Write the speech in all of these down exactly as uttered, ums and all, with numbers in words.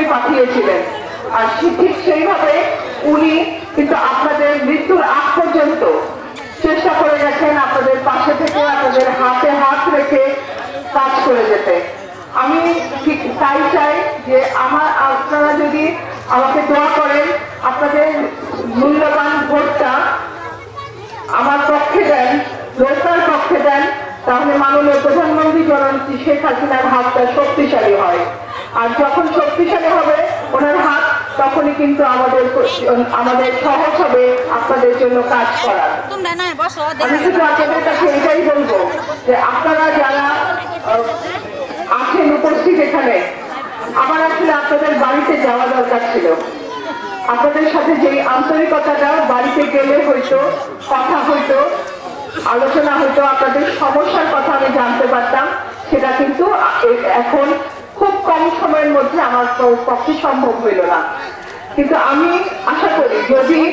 মাধ্যমেই পাঠিয়েছিলেন। আর ঠিক সেইভাবে উনি কিন্তু আপনাদের মৃত্যুর আগ পর্যন্ত চেষ্টা করে গেছেন আপনাদের পাশে থেকে, আপনাদের হাতে হাত রেখে কাজ করে যেতে। আমি ঠিক তাই চাই যে আমার আপনারা যদি আমাকে দোয়া করেন, আপনাদের মূল্যবান ভোটটা আমার পক্ষে দেন, নৌকার পক্ষে দেন, তাহলে মাননীয় প্রধানমন্ত্রী জননেত্রী শেখ হাসিনার হাতটা শক্তিশালী হয়। আর যখন শক্তিশালী হবে ওনার হাত, তখনই কিন্তু আমাদের আমাদের সহজ হবে আপনাদের জন্য কাজ করা। আমি শুধু আপনাদের কাছে এটাই বলবো যে আপনারা যারা আছেন উপস্থিত এখানে, আমার আসলে আপনাদের বাড়িতে যাওয়া দরকার ছিল। আপনাদের সাথে যে আন্তরিকতাটা বাড়িতে গেলে হয়তো কথা হইতো, আলোচনা হইতো, আপনাদের সমস্যার কথা আমি জানতে পারতাম, সেটা কিন্তু এখন খুব কম সময়ের মধ্যে আমার পক্ষে সম্ভব হইল না। কিন্তু আমি আশা করি যদি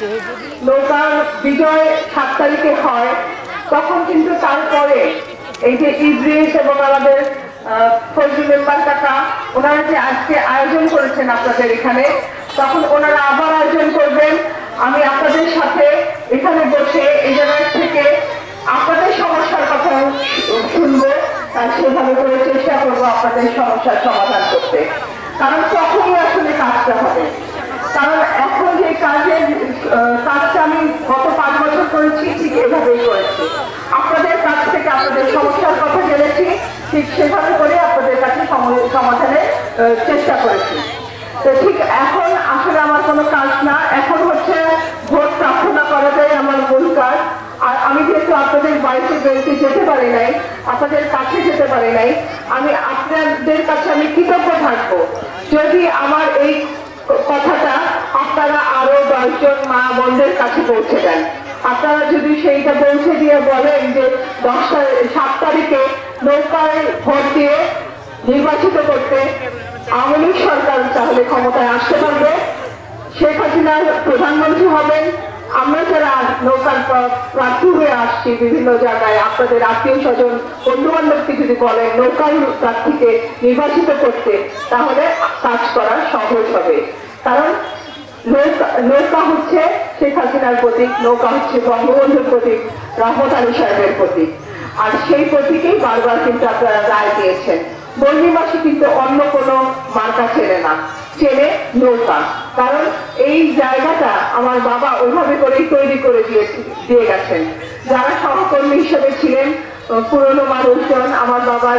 নৌকার বিজয় সাত তারিখে হয়, তখন কিন্তু তারপরে এই যে ইদ্রিস এবং আমাদের ফজলুল মেম্বার কাকা ওনারা যে আজকে আয়োজন করেছেন আপনাদের এখানে, তখন ওনারা আবার আয়োজন করবেন। আমি আপনাদের সাথে এখানে বসে এই জায়গা থেকে আপনাদের সমস্যার কথা শুনবো, আর সেভাবে করে চেষ্টা করবো আপনাদের সমস্যার সমাধান করতে। কারণ তখনই আসলে কাজটা হবে। কারণ এখন যে কাজের কাজটা আমি গত পাঁচ বছর করেছি, ঠিক এভাবেই করেছি। আপনাদের কাছ থেকে আপনাদের সমস্যার কথা জেনেছি, ঠিক সেভাবে করে আপনাদের কাছে সমাধানের চেষ্টা করেছি। তো ঠিক এখন আসলে আমার কোনো কাজ না, এখন হচ্ছে ভোট প্রার্থনা করাটাই আমার মূল কাজ। আর আমি যেহেতু আপনাদের বাড়িতে বেরোতে যেতে পারি নাই, আপনাদের কাছে যেতে পারি নাই, আমি আপনাদের কাছে আমি কৃতজ্ঞ থাকবো যদি আমার এই কথাটা আপনারা আরো দশজন মা বোনদের কাছে পৌঁছে দেন। আপনারা যদি সেইটা পৌঁছে দিয়ে বলেন যে দশ সাত তারিখে নৌকায় ভোট দিয়ে নির্বাচিত করতে আওয়ামী লীগ সরকার তাহলে ক্ষমতায় আসতে পারবে, শেখ হাসিনা প্রধানমন্ত্রী হবেন। আমরা যারা নৌকার প্রার্থী হয়ে আসছি বিভিন্ন জায়গায়, আপনাদের আত্মীয় স্বজন বন্ধু বান্ধবকে যদি বলেন নৌকার প্রার্থীকে নির্বাচিত করতে, তাহলে কাজ করা সহজ হবে। কারণ নৌকা নৌকা হচ্ছে শেখ হাসিনার প্রতীক, নৌকা হচ্ছে বঙ্গবন্ধুর প্রতীক, রহমত আলী সাহেবের প্রতীক। আর সেই প্রতীকেই বারবার কিন্তু আপনারা রায় দিয়েছেন। বন্যবাসী কিন্তু অন্য কোনো মার্কা চেনে না, চেনে নৌকা। কারণ এই জায়গাটা আমার বাবা ওইভাবে করেই তৈরি করে দিয়ে দিয়ে গেছেন। যারা সহকর্মী হিসেবে ছিলেন পুরনো মানুষজন, আমার বাবার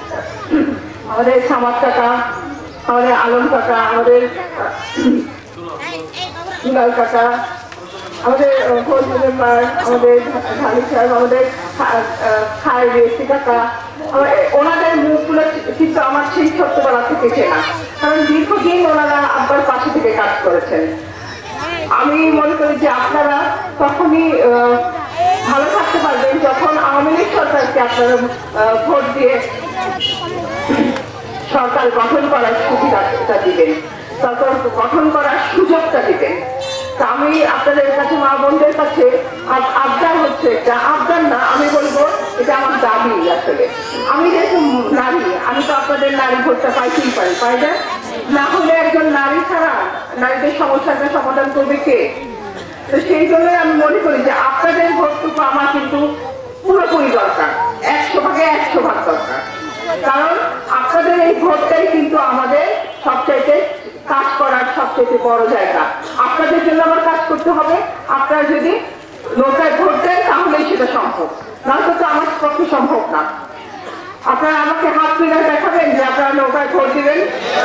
আমাদের সামাদ কাকা, আমাদের আলম কাকা, আমাদের দুলাল কাকা, আমাদের ফজলুল মেম্বার, আমাদের ঢালি সাহেব, আমাদের খায় রেসি কাকা, ওনাদের মুখগুলো কিন্তু আমার সেই ছোট্টবেলা থেকে চেনা। কারণ দীর্ঘদিন ওনারা আব্বার পাশে থেকে কাজ করেছেন। আমি মনে করি যে আপনারা তখনই ভালো থাকতে পারবেন যখন আওয়ামী লীগ সরকারকে আপনারা ভোট দিয়ে সরকার গঠন করার সুবিধাটা দিবেন, সরকার গঠন করার সুযোগটা দিবেন। তা আমি আপনাদের কাছে মা বোনদের কাছে আবদার হচ্ছে, এটা আবদার না, আমি বলবো এটা আমার দাবি। আসলে আমি যেহেতু নারী, আমি তো আপনাদের নারী ভোটটা পাইতেই পারি, পাই না? না হলে একজন নারী ছাড়া নারীদের সমস্যাটা সমাধান করবে কে? তো সেই জন্যই আমি মনে করি যে আপনাদের ভোটটুকু আমার কিন্তু পুরোপুরি দরকার, একশো ভাগে একশো ভাগ দরকার। কারণ আপনাদের এই ভোটটাই কিন্তু আমাদের সবচাইতে কাজ করার সবচেয়ে বড় জায়গা। আপনাদের জন্য আমার কাজ করতে হবে। আপনারা যদি নৌকায় ভোট দেন তাহলেই সেটা সম্ভব, নয়তো তো আমার পক্ষে সম্ভব না। আপনারা আমাকে হাত তুলে দেখাবেন যে আপনারা নৌকায় ভোট দিবেন।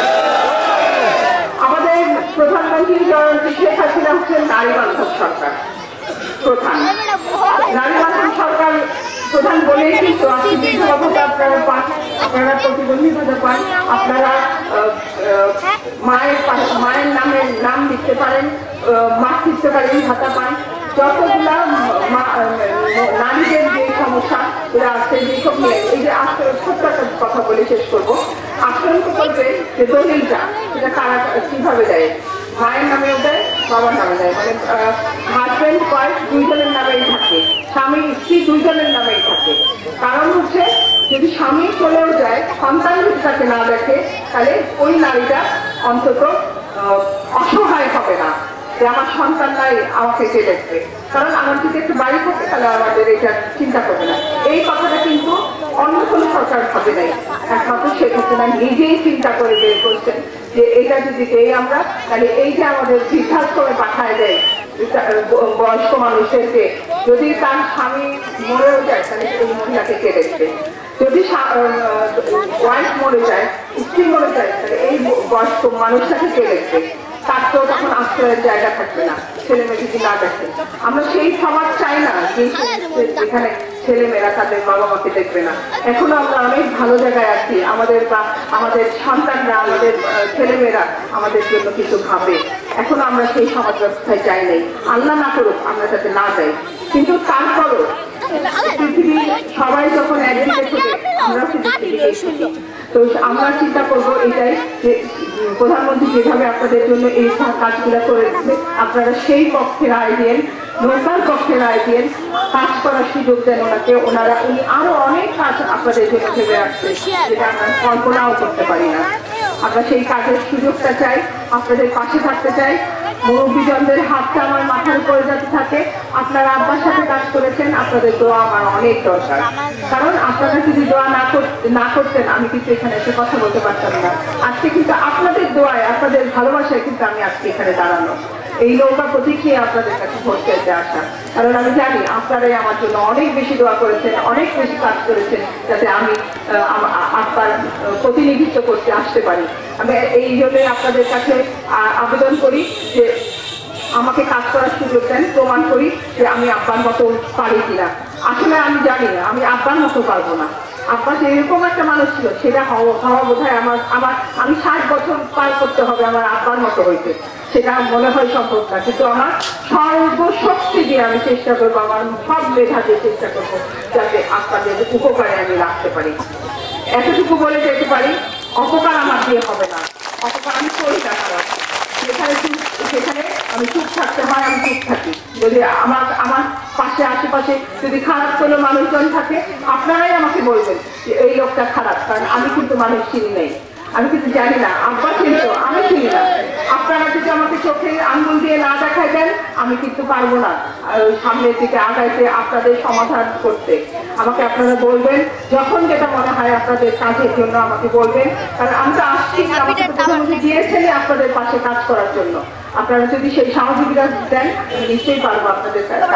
আমাদের প্রধানমন্ত্রী জননেত্রী শেখ হাসিনা হচ্ছেন নারী বান্ধব সরকার প্রধান। নারী বান্ধব সরকার প্রধান বলেই কিন্তু আপনি বিধবা ভাতা আপনারা পান, আপনারা প্রতিবন্ধী ভাতা পান, আপনারা মায়ের মায়ের নামের নাম লিখতে পারেন, মাছ লিখতে পারেন, ভাতা পান। যতগুলা নারীদের যে সমস্যা এরা আছে যেসব নিয়ে, এই যে ছোট্ট একটা কথা বলে শেষ করবো, আক্রান্ত করবে যে দলিলটা সেটা কারা কিভাবে দেয়, মায়ের নামেও দেয়, বাবার নামে দেয়, মানে হাজব্যান্ড ওয়াইফ দুইজনের নামেই থাকে, স্বামী স্ত্রী দুইজনের নামেই থাকে। কারণ হচ্ছে যদি স্বামী চলেও যায়, সন্তান যদি তাকে না দেখে, তাহলে ওই নারীটা অন্তত অসহায় হবে না যে আমার সন্তানরাই আমাকে কে দেখবে। কারণ আমার যদি একটু বাড়ি থাকে তাহলে আমাদের এটা চিন্তা করবে না। এই কথাটা কিন্তু অন্য কোনো সরকার ভাবে নাই, একমাত্র শেখ হাসিনা নিজেই চিন্তা করে বের করছেন যে এটা যদি দেই আমরা তাহলে এই যে আমাদের বৃদ্ধাশ্রমে পাঠায় দেয় বয়স্ক মানুষদেরকে, যদি তার স্বামী মরেও যায় তাহলে এই মহিলাকে কে দেখবে, যদি ওয়াইফ মরে যায় স্ত্রী মরে যায় তাহলে এই বয়স্ক মানুষটাকে কে দেখবে, তার তো তখন আশ্রয়ের জায়গা থাকবে না ছেলে মেয়ে যদি না দেখে। আমরা সেই সমাজ চাই না যেখানে ছেলে মেয়েরা তাদের বাবা মাকে দেখবে না। এখনো আমরা অনেক ভালো জায়গায় আছি, আমাদের বা আমাদের সন্তানরা আমাদের ছেলে মেয়েরা আমাদের জন্য কিছু ভাবে। এখনো আমরা সেই সমাজ ব্যবস্থায় চাই নাই, আল্লাহ না করুক আমরা যাতে না যাই। কিন্তু তারপরও পৃথিবী সবাই যখন একদিকে থেকে আমরা তো আমরা চিন্তা করবো এটাই যে প্রধানমন্ত্রী যেভাবে আপনাদের জন্য এই কাজগুলো করে দিচ্ছে আপনারা সেই পক্ষে রায় দিন, নৌকার পক্ষে রায় দিন, কাজ করার সুযোগ দেন ওনাকে। ওনারা উনি আরো অনেক কাজ আপনাদের জন্য ভেবে রাখছে যেটা আমরা কল্পনাও করতে পারি না। আমরা সেই কাজের সুযোগটা চাই, আপনাদের পাশে থাকতে চাই। মুরব্বীজনদের হাতটা আমার মাথার উপরে যাতে থাকে। আপনারা আব্বার সাথে কাজ করেছেন, আপনাদের দোয়া আমার অনেক দরকার। কারণ আপনারা যদি দোয়া না না করতেন আমি কিন্তু এখানে এসে কথা বলতে পারতাম না। আজকে কিন্তু আপনাদের দোয়ায় আপনাদের ভালোবাসায় কিন্তু আমি আজকে এখানে দাঁড়ানো, এই নৌকা প্রতীকে আপনাদের কাছে ভোট চাইতে আসা। কারণ আমি জানি আপনারাই আমার জন্য অনেক বেশি দোয়া করেছেন, অনেক বেশি কাজ করেছেন যাতে আমি আপনার প্রতিনিধিত্ব করতে আসতে পারি। আমি এই জন্য আপনাদের কাছে আবেদন করি যে আমাকে কাজ করার সুযোগ দেন, প্রমাণ করি যে আমি আব্বার মতো পারি কিনা। আসলে আমি জানি না আমি আব্বার মতো পারবো না। আব্বা যে এরকম একটা মানুষ ছিল সেটা হওয়া হওয়া বোধ হয় আমার আমার আমি ষাট বছর পার করতে হবে আমার আব্বার মতো হইতে, সেটা মনে হয় সম্ভব না। কিন্তু আমার সর্বশক্তি দিয়ে আমি চেষ্টা করবো, আমার সব মেধা দিয়ে চেষ্টা করবো যাতে আপনাদের উপকারে আমি রাখতে পারি। এতটুকু বলে যেতে পারি অপকার আমার দিয়ে হবে না, অপকার আমি করি না। কারণ যেখানে সেখানে আমি চুপ থাকতে হয় আমি চুপ থাকি। যদি আমার আমার পাশে আশেপাশে যদি খারাপ কোনো মানুষজন থাকে আপনারাই আমাকে বলবেন যে এই লোকটা খারাপ, কারণ আমি কিন্তু মানুষ চিনি নেই, আমি কিন্তু জানি না। আব্বা চিনতো, আমি চিনি না। আপনারা যদি আমাকে চোখে আঙ্গুল দিয়ে না দেখাই দেন আমি কিন্তু পারবো না সামনের দিকে আগাইতে, আপনাদের সমাধান করতে। আমাকে আপনারা বলবেন যখন যেটা মনে হয় আপনাদের কাজের জন্য আমাকে বলবেন, কারণ আমি তো আসছি আমাকে প্রধানমন্ত্রী দিয়েছেন আপনাদের পাশে কাজ করার জন্য। আপনারা যদি সেই সহযোগিতা দেন আমি নিশ্চয়ই পারবো আপনাদের সাথে।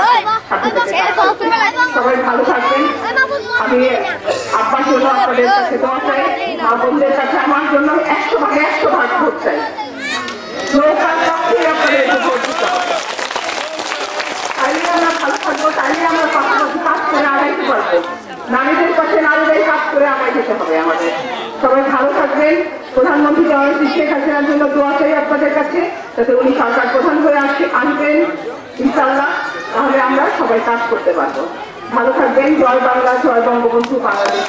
সবাই ভালো থাকবেন। আমি আব্বার জন্য আপনাদের কাছে দোয়া চাই, মা বোনদের কাছে আমার জন্য একশো ভাগে একশো ভাগ ভোট চাই। নৌকার পক্ষে আপনাদের ভোট দিতে হবে, তাইলে আমরা ভালো থাকবো, তাইলে আমরা পাশাপাশি কাজ করে আগাইতে পারবো। নারীদের পাশে নারীদের কাজ করে আগাই যেতে হবে আমাদের। সবাই ভালো থাকবেন। প্রধানমন্ত্রী জননেত্রী শেখ হাসিনার জন্য দোয়া চাই আপনাদের কাছে যাতে উনি সরকার প্রধান হয়ে আসে আসবেন ইনশাআল্লাহ, তাহলে আমরা সবাই কাজ করতে পারবো। ভালো থাকবেন। জয় বাংলা, জয় বঙ্গবন্ধু, বাংলাদেশ।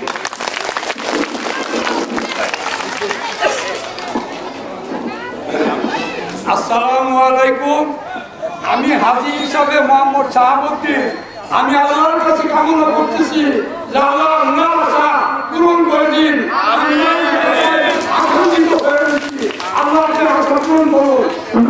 আসসালামু আলাইকুম। আমি হাজী হিসাবে মোহাম্মদ শাহাবুদ্দিন, আমি আল্লাহর কাছে কামনা করতেছি যে আল্লাহ ওনার আশা পূরণ করে দিন। আমি আনন্দিত হয়ে গেছি, আল্লাহকে আশা পূরণ করুন।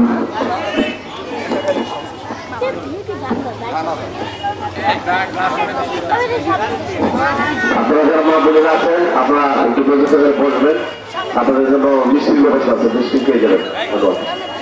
আপনারা যারা মা বোনেরা আছেন আপনারা একটু প্রযোজকের বসবেন, আপনাদের জন্য মিষ্টির ব্যবস্থা আছে, মিষ্টি পেয়ে যাবেন। ধন্যবাদ।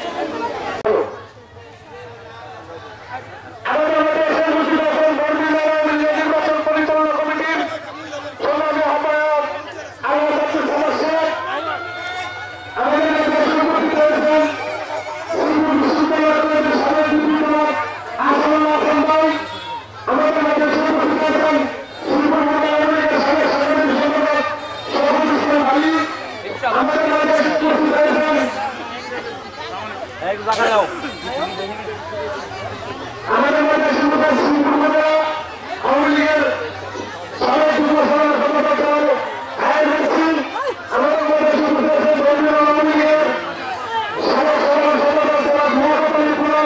আমাদের মধ্যে সুবিধা সুবিধা আওয়ামী লীগের সাবেক যুবসভার সভাপতি আমাদের মধ্যে সুবিধা ধর্মীয় আওয়ামী লীগের সাবেক সভাপতি মহাপতি পুরা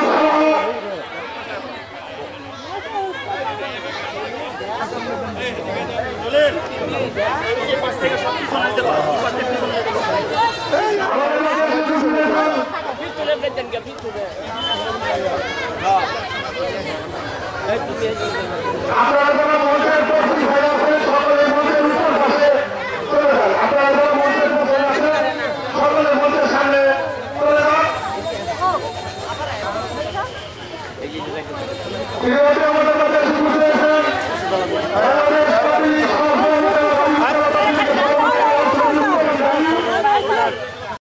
আমাদের মধ্যে আপনারা